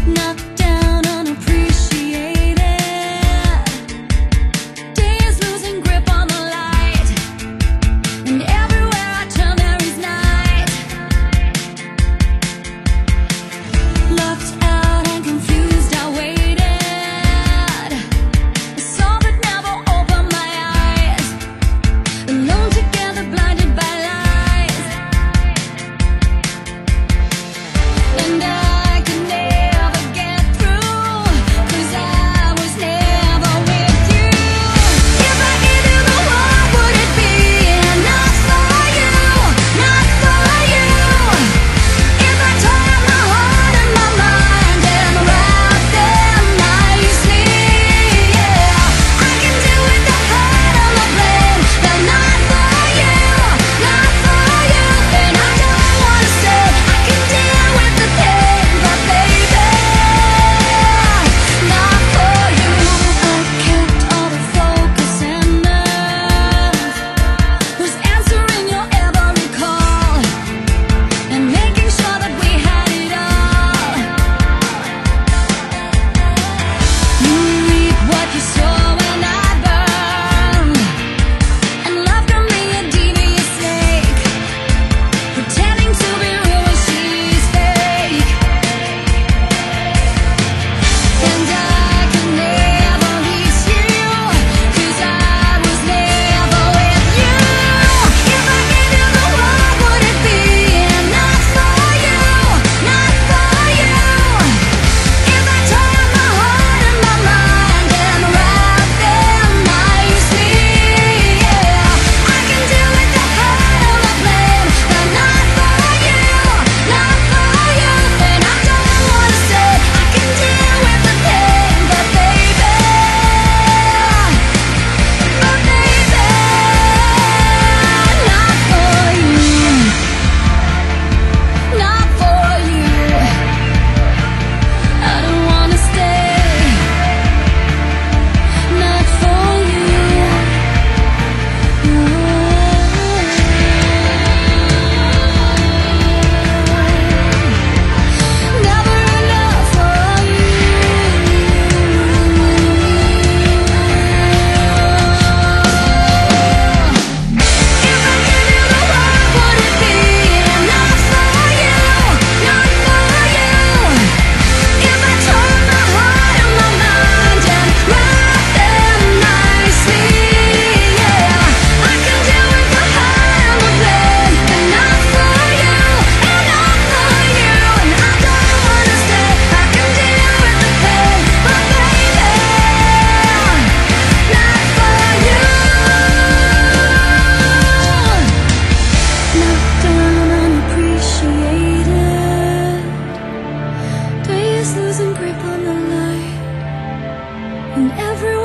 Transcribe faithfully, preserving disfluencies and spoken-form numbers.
knocked down, unappreciated. Days losing grip on the light, and everywhere I turn there is night. Locked out and confused, I waited. A soul that never opened my eyes, alone together, blinded by lies. And I could never get through, 'cause I was never with you. If I gave you the world, would it be enough for you? Not for you. If I tore up my heart and my mind and wrapped them nicely, yeah, I can deal with the hurt and the blame, but not for you, not for you. And I don't wanna stay. I can deal with the pain, but baby, not for you. I kept all the focus and nerve, was answering your every call and making sure that we had it all. You reap what you sow, and I burn, and love can be a devious snake, pretending to be real when she's fake. And I could never reach you, 'cause I was never with you. If I gave you the world, would it be enough for you? Not for you. If I tore up my heart and my mind and wrapped them nicely, yeah, I can deal with the hurt and the blame, but not for you, not for you. And I don't wanna stay. I can deal with the pain, but baby, but baby, not for you, not for you. I don't wanna stay, not for you. Never enough for you. If I gave you the world, would it be enough for you? Not for you. If I tore up my heart and my mind and wrapped them nicely, yeah, I can deal with the hurt and the pain, but not for you, and not for you. And I don't wanna stay. I can deal with the pain, but baby, not for you. Knocked down, unappreciated. Days losing grip on the light, and every